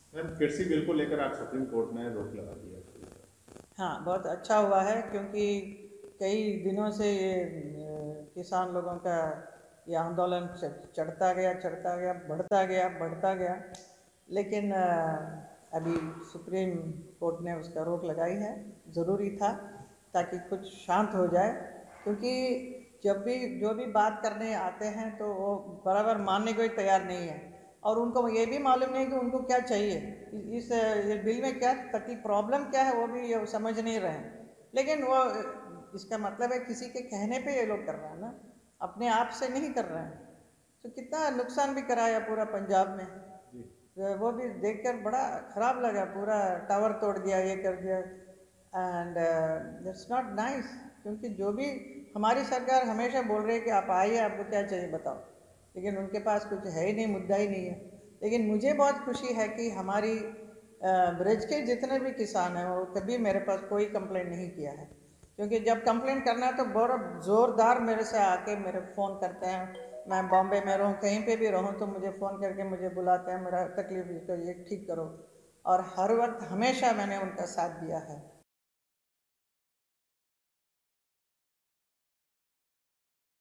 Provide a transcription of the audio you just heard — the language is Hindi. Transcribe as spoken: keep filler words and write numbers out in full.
मैम, कृषि बिल को लेकर आज सुप्रीम कोर्ट ने रोक लगा दिया है। हाँ, बहुत अच्छा हुआ है, क्योंकि कई दिनों से ये अ, किसान लोगों का ये आंदोलन च- चढ़ता गया चढ़ता गया बढ़ता गया बढ़ता गया। लेकिन अ, अभी सुप्रीम कोर्ट ने उसका रोक लगाई है। ज़रूरी था, ताकि कुछ शांत हो जाए। क्योंकि जब भी जो भी बात करने आते हैं तो वो बराबर मानने को ही तैयार नहीं है। और उनको ये भी मालूम नहीं कि उनको क्या चाहिए, इस ये बिल में क्या तकलीफ प्रॉब्लम क्या है वो भी ये समझ नहीं रहे हैं। लेकिन वो इसका मतलब है किसी के कहने पे ये लोग कर रहे हैं ना, अपने आप से नहीं कर रहे हैं। तो कितना नुकसान भी कराया पूरा पंजाब में। जी। तो वो भी देखकर बड़ा खराब लगा, पूरा टावर तोड़ दिया, ये कर दिया। And that's not nice. क्योंकि जो भी हमारी सरकार हमेशा बोल रही है कि आप आइए, आपको क्या चाहिए बताओ, लेकिन उनके पास कुछ है ही नहीं, मुद्दा ही नहीं है। लेकिन मुझे बहुत खुशी है कि हमारी अ, ब्रज के जितने भी किसान हैं वो कभी मेरे पास कोई कंप्लेंट नहीं किया है। क्योंकि जब कंप्लेंट करना है तो बहुत ज़ोरदार मेरे से आके मेरे फ़ोन करते हैं। मैं बॉम्बे में रहूँ, कहीं पे भी रहूँ, तो मुझे फ़ोन करके मुझे बुलाते हैं, मेरा तकलीफ तो ये ठीक करो। और हर वक्त हमेशा मैंने उनका साथ दिया है।